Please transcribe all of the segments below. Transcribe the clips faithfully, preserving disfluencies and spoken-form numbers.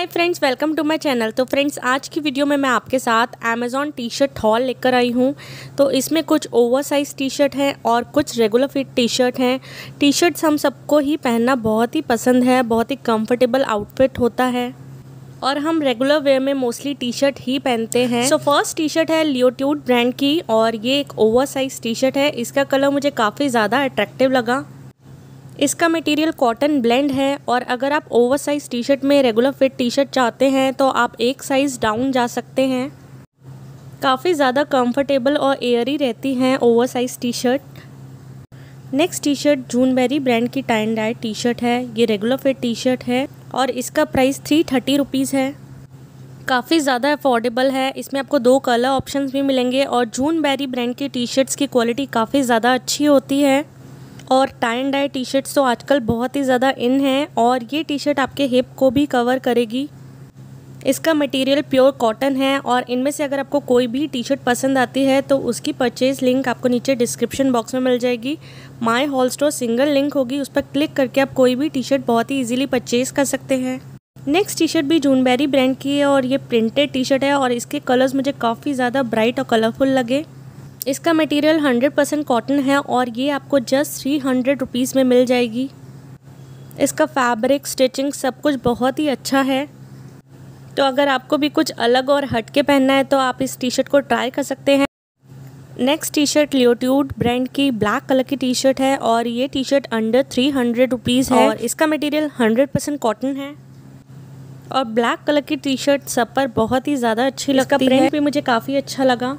Hi friends, welcome to my channel. तो friends, आज की वीडियो में मैं आपके साथ अमेज़ॉन टी शर्ट हॉल लेकर आई हूँ। तो इसमें कुछ ओवर साइज़ टी शर्ट हैं और कुछ रेगुलर फिट टी शर्ट हैं। टी शर्ट्स हम सबको ही पहनना बहुत ही पसंद है, बहुत ही कंफर्टेबल आउटफिट होता है और हम रेगुलर वेयर में मोस्टली टी शर्ट ही पहनते हैं। सो फर्स्ट टी शर्ट है लियोट्यूड ब्रांड की और ये एक ओवर साइज़ टी शर्ट है। इसका कलर मुझे काफ़ी ज़्यादा अट्रैक्टिव लगा। इसका मटेरियल कॉटन ब्लेंड है और अगर आप ओवर साइज़ टी शर्ट में रेगुलर फिट टी शर्ट चाहते हैं तो आप एक साइज़ डाउन जा सकते हैं। काफ़ी ज़्यादा कंफर्टेबल और एयरी रहती हैं over size T shirt. Next T shirt Juneberry brand की tie and dye T shirt है। ये रेगुलर फिट टी शर्ट है और इसका प्राइस थ्री थर्टी रुपीज़ है। काफ़ी ज़्यादा अफोर्डेबल है। इसमें आपको दो कलर ऑप्शंस भी मिलेंगे और जूनबेरी ब्रांड की टी शर्ट्स की क्वालिटी काफ़ी ज़्यादा अच्छी होती है और tie and dye T shirts तो आजकल बहुत ही ज़्यादा इन हैं और ये टी शर्ट आपके हिप को भी कवर करेगी। इसका मटेरियल प्योर कॉटन है और इनमें से अगर आपको कोई भी टी शर्ट पसंद आती है तो उसकी परचेज़ लिंक आपको नीचे डिस्क्रिप्शन बॉक्स में मिल जाएगी। My hall store single link होगी, उस पर क्लिक करके आप कोई भी टी शर्ट बहुत ही ईजिली परचेज़ कर सकते हैं। नेक्स्ट टी शर्ट भी जूनबेरी ब्रांड की है और ये प्रिंटेड टी शर्ट है और इसके कलर्स मुझे काफ़ी ज़्यादा ब्राइट और कलरफुल लगे। इसका मटेरियल हंड्रेड परसेंट कॉटन है और ये आपको जस्ट थ्री हंड्रेड रुपीज़ में मिल जाएगी। इसका फैब्रिक, स्टिचिंग सब कुछ बहुत ही अच्छा है। तो अगर आपको भी कुछ अलग और हट के पहनना है तो आप इस टी शर्ट को ट्राई कर सकते हैं। Next T shirt Leotude brand की ब्लैक कलर की टी शर्ट है और ये T shirt under three hundred rupees है और इसका मटेरियल हंड्रेड परसेंट कॉटन है और ब्लैक कलर की टी शर्ट सब पर बहुत ही ज़्यादा अच्छी लगती है। इसका प्रिंट भी मुझे काफ़ी अच्छा लगा।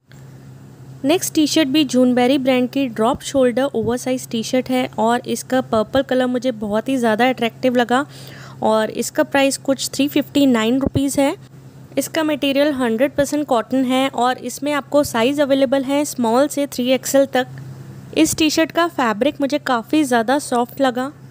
नेक्स्ट टी शर्ट भी जूनबेरी ब्रांड की drop shoulder over size T shirt है और इसका पर्पल कलर मुझे बहुत ही ज़्यादा अट्रैक्टिव लगा और इसका प्राइस कुछ थ्री फिफ्टी नाइन रुपीज़ है। इसका मटेरियल हंड्रेड परसेंट कॉटन है और इसमें आपको साइज़ अवेलेबल है स्मॉल से थ्री एक्सेल तक। इस टी शर्ट का फैब्रिक मुझे काफ़ी ज़्यादा सॉफ्ट लगा।